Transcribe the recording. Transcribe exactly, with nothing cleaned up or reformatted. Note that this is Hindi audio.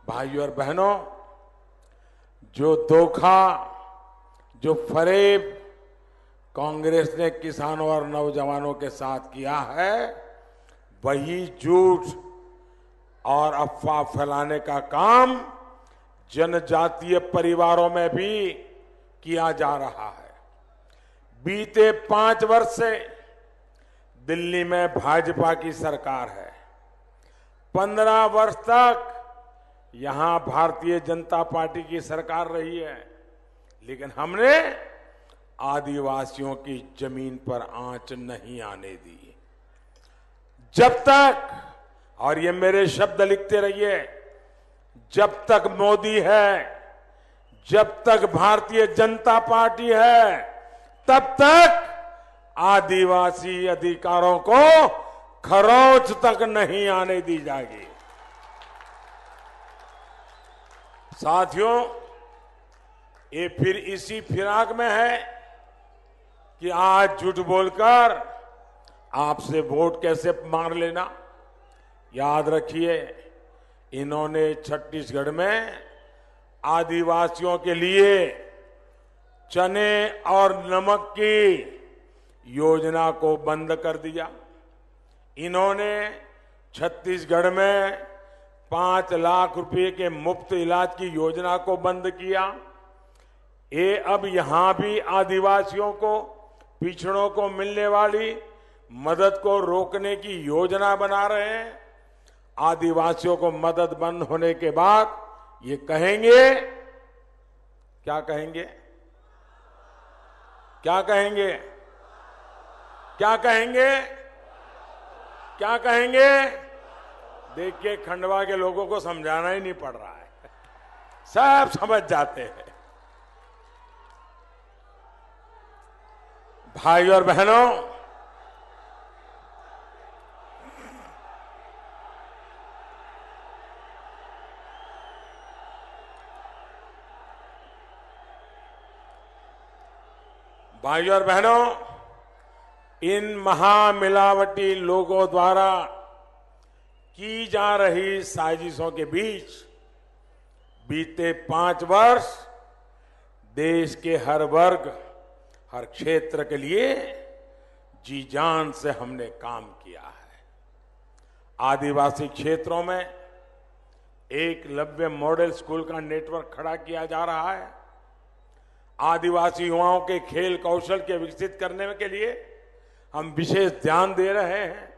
भाइयों और बहनों, जो धोखा, जो फरेब कांग्रेस ने किसानों और नौजवानों के साथ किया है, वही झूठ और अफवाह फैलाने का काम जनजातीय परिवारों में भी किया जा रहा है। बीते पांच वर्ष से दिल्ली में भाजपा की सरकार है। पंद्रह वर्ष तक यहां भारतीय जनता पार्टी की सरकार रही है, लेकिन हमने आदिवासियों की जमीन पर आंच नहीं आने दी। जब तक, और ये मेरे शब्द लिखते रहिए, जब तक मोदी है, जब तक भारतीय जनता पार्टी है, तब तक आदिवासी अधिकारों को खरोंच तक नहीं आने दी जाएगी। साथियों, ये फिर इसी फिराक में है कि आज झूठ बोलकर आपसे वोट कैसे मार लेना। याद रखिए, इन्होंने छत्तीसगढ़ में आदिवासियों के लिए चने और नमक की योजना को बंद कर दिया। इन्होंने छत्तीसगढ़ में पांच लाख रुपए के मुफ्त इलाज की योजना को बंद किया। ये अब यहां भी आदिवासियों को, पिछड़ों को मिलने वाली मदद को रोकने की योजना बना रहे हैं। आदिवासियों को मदद बंद होने के बाद ये कहेंगे, क्या कहेंगे, क्या कहेंगे, क्या कहेंगे, क्या कहेंगे? देखिए, खंडवा के लोगों को समझाना ही नहीं पड़ रहा है, सब समझ जाते हैं। भाई और बहनों, भाई और बहनों, इन महामिलावटी लोगों द्वारा की जा रही साजिशों के बीच बीते पांच वर्ष देश के हर वर्ग, हर क्षेत्र के लिए जी जान से हमने काम किया है। आदिवासी क्षेत्रों में एकलव्य मॉडल स्कूल का नेटवर्क खड़ा किया जा रहा है। आदिवासी युवाओं के खेल कौशल के विकसित करने के लिए हम विशेष ध्यान दे रहे हैं।